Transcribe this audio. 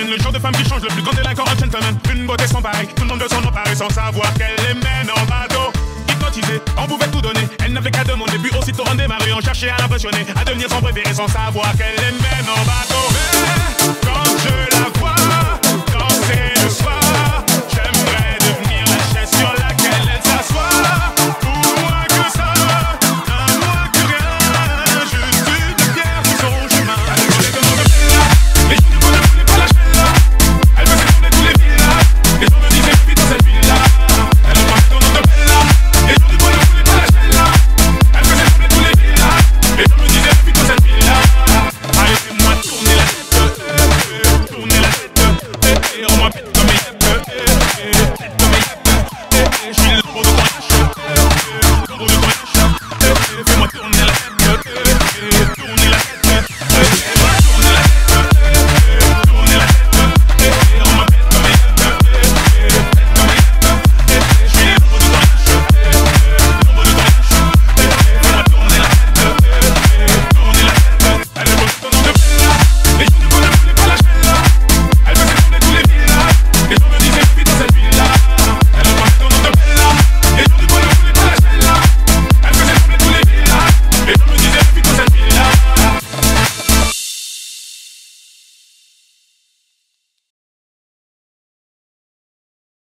Jasmine, le genre de femme qui change le plus grand délinquant en gentleman. Une beauté sans pareil, tout le monde veut s'en emparer sans savoir qu'elle les mène en bateau. Hypnotisée, on pouvait tout donner. Elle n'avait qu'à demander, puis aussitôt on démarrait, on cherchait à l'impressionner, à devenir son préféré sans savoir qu'elle les mène en bateau.